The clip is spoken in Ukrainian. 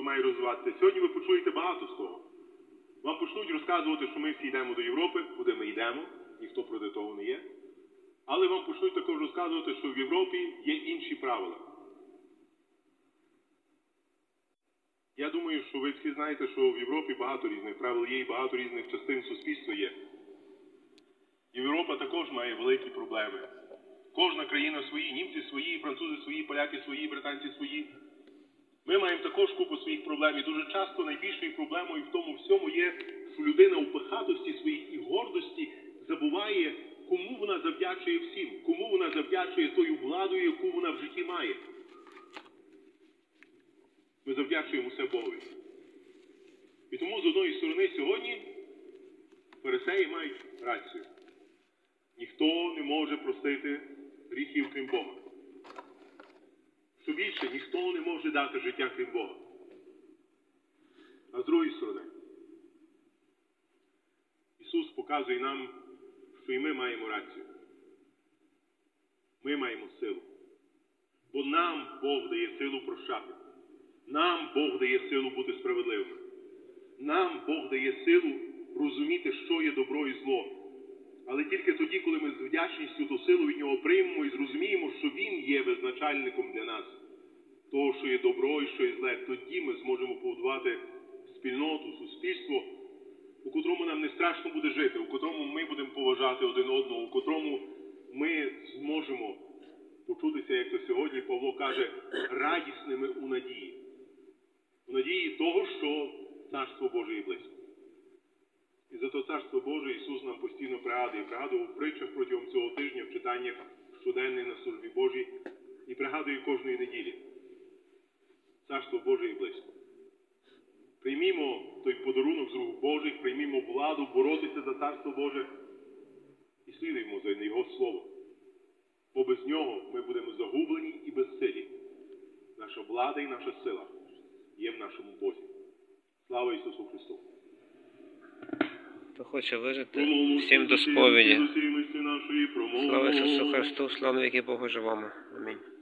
має розвиватися. Сьогодні ви почуєте багато з того. Вам почнуть розказувати, що ми всі йдемо до Європи, куди ми йдемо, ніхто проти того не є. Але вам почнуть також розказувати, що в Європі є інші правила. Я думаю, що ви всі знаєте, що в Європі багато різних правил є і багато різних частин суспільства є. Європа також має великі проблеми. Кожна країна свої, німці свої, французи свої, поляки свої, британці свої. Ми маємо також купу своїх проблем. І дуже часто найбільшою проблемою в тому всьому є, що людина у пихатості своїй і гордості забуває, кому вона завдячує всім, кому вона завдячує тою владою, яку вона в житті має. Ми завдячуємо все Богові. І тому, з одної сторони, сьогодні фарисеї мають рацію. Ніхто не може простити гріхів, крім Бога. Що більше, ніхто не може дати життя, крім Бога. А з другої сторони, Ісус показує нам, що і ми маємо рацію. Ми маємо силу. Бо нам Бог дає силу прощати. Нам Бог дає силу бути справедливими. Нам Бог дає силу розуміти, що є добро і зло. Але тільки тоді, коли ми з вдячністю ту силу від Нього приймемо і зрозуміємо, що Він є визначальником для нас, того, що є добро і що є зле, тоді ми зможемо побудувати спільноту, суспільство, у котрому нам не страшно буде жити, у котрому ми будемо поважати один одного, у котрому ми зможемо почутися, як то сьогодні Павло каже, радісними у надії. У надії того, що Царство Боже є близько. І за то Царство Боже Ісус нам постійно пригадував в притчах протягом цього тижня, в читаннях щоденних на службі Божій, і пригадує кожної неділі. Царство Боже є близько. Приймімо той подарунок з рук Божих, приймімо владу боротися за Царство Боже і слідуємо за Його Слово. Бо без Нього ми будемо загублені і безсилі. Наша влада і наша сила є в нашому Бозі. Слава Ісусу Христу! Хто хоче вижити, всім до сповіді. Слава Ісусу Христу, слава навіки Богу живому. Амінь.